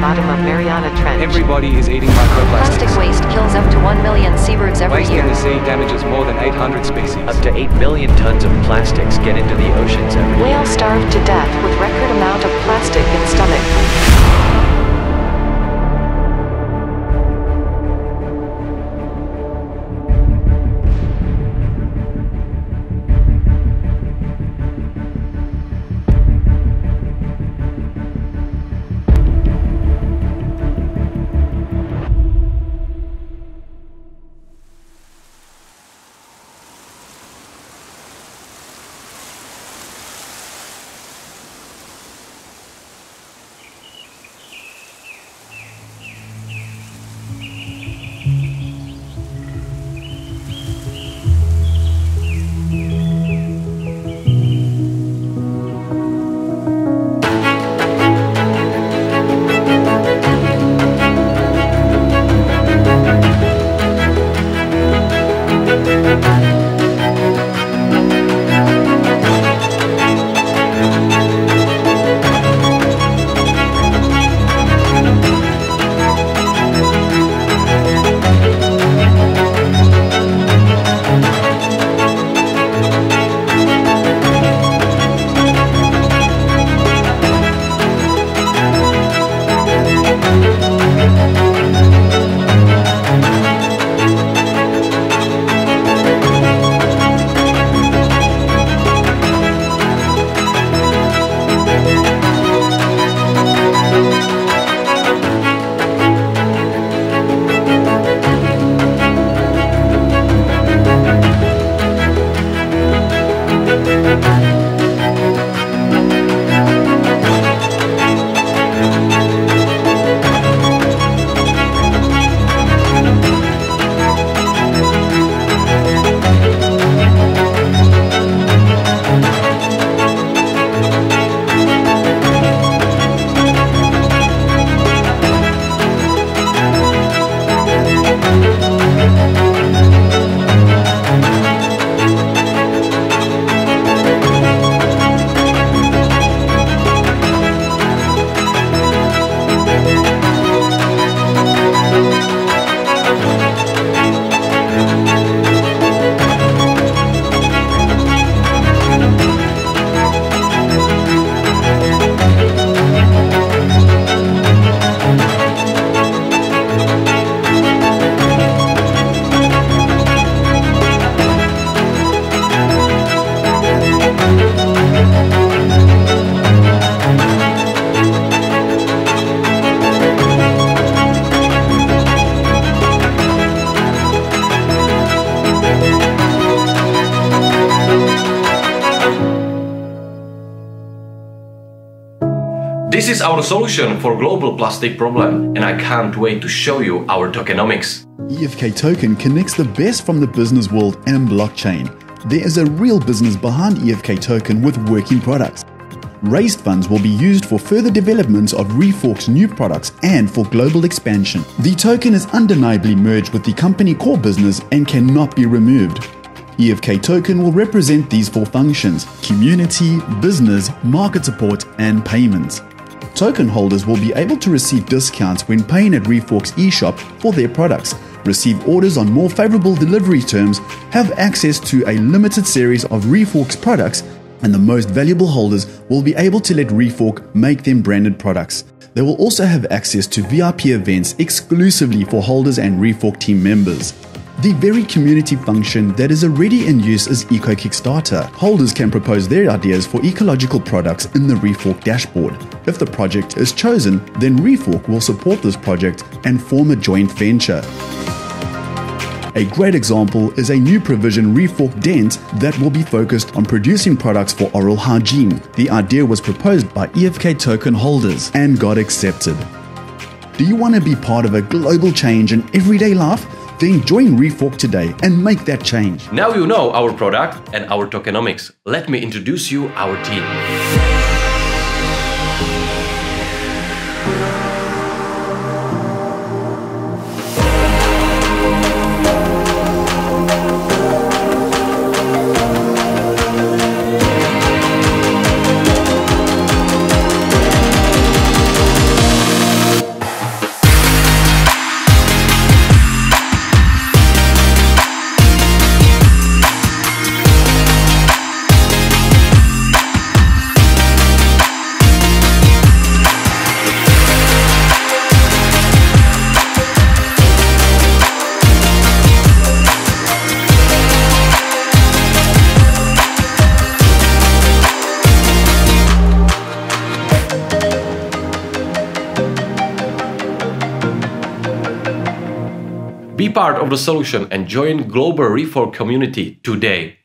bottom of Mariana Trench. Everybody is eating microplastics. Plastic waste kills up to 1 million seabirds every Waste year. in the sea damages more than 800 species. Up to 8 million tons of plastics get into the oceans every year. Whales starve to death with record amount of plastic in stomach. This is our solution for global plastic problem, and I can't wait to show you our tokenomics. EFK Token connects the best from the business world and blockchain. There is a real business behind EFK Token with working products. Raised funds will be used for further developments of ReFork's new products and for global expansion. The token is undeniably merged with the company core business and cannot be removed. EFK Token will represent these four functions: community, business, market support, and payments. Token holders will be able to receive discounts when paying at ReFork's eShop for their products, receive orders on more favorable delivery terms, have access to a limited series of ReFork's products, and the most valuable holders will be able to let ReFork make them branded products. They will also have access to VIP events exclusively for holders and ReFork team members. The very community function that is already in use is Eco Kickstarter. Holders can propose their ideas for ecological products in the ReFork dashboard. If the project is chosen, then ReFork will support this project and form a joint venture. A great example is a new provision, ReFork Dent, that will be focused on producing products for oral hygiene. The idea was proposed by EFK token holders and got accepted. Do you want to be part of a global change in everyday life? Then join ReFork today and make that change. Now you know our product and our tokenomics. Let me introduce you our team. Be part of the solution and join global ReFork community today.